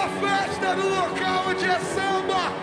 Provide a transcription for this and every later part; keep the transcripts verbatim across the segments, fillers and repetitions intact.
a festa no local onde é samba.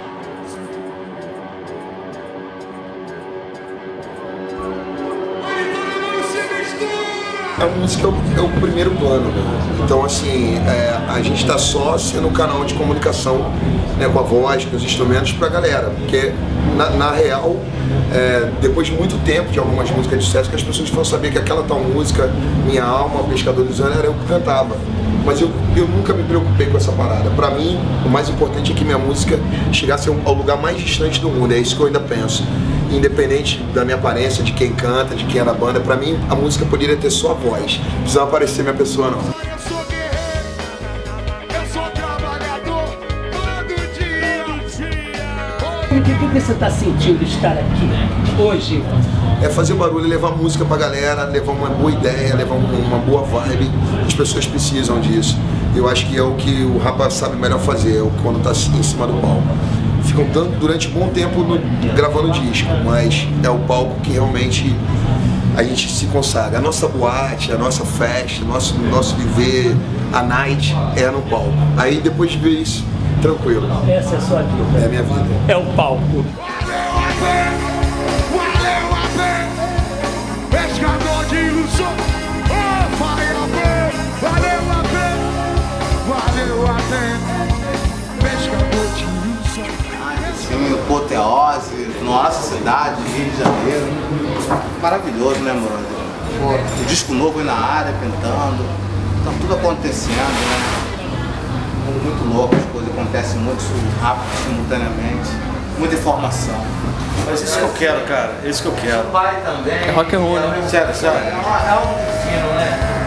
A música é o, é o primeiro plano, né? Então assim, é, a gente está só sendo um canal de comunicação, né, com a voz, com os instrumentos pra galera, porque na, na real, é, depois de muito tempo de algumas músicas de sucesso, que as pessoas foram saber que aquela tal música, Minha Alma, Pescador dos Anos, era eu que cantava. Mas eu, eu nunca me preocupei com essa parada. Pra mim, o mais importante é que minha música chegasse ao lugar mais distante do mundo, é isso que eu ainda penso. Independente da minha aparência, de quem canta, de quem é na banda, pra mim a música poderia ter só a voz, não precisava aparecer minha pessoa não. Eu sou guerreiro, eu sou trabalhador, todo dia. O que, que você está sentindo estar aqui hoje? É fazer barulho, levar música pra galera, levar uma boa ideia, levar uma boa vibe. As pessoas precisam disso. Eu acho que é o que o rapaz sabe melhor fazer, é quando tá em cima do palco. Ficam durante um bom tempo no, gravando disco, mas é o palco que realmente a gente se consagra. A nossa boate, a nossa festa, o nosso, nosso viver, a night é no palco. Aí depois de ver isso, tranquilo. Essa é a sua vida. É a minha vida. É o palco. Valeu a pena, valeu a pena, pescador de ilusão. Oh, valeu a pena, valeu a pena, valeu a pena, pescador de ilusão. Filme Apoteose, nossa cidade, Rio de Janeiro. Maravilhoso, né, mano? O disco novo aí na área, pintando. Tá tudo acontecendo, né? Muito louco, as coisas acontecem muito rápido, simultaneamente. Muita informação. Mas isso que eu quero, cara. Isso que eu quero. O pai também. É rock and roll, né? Sério, sério. É um ensino, né?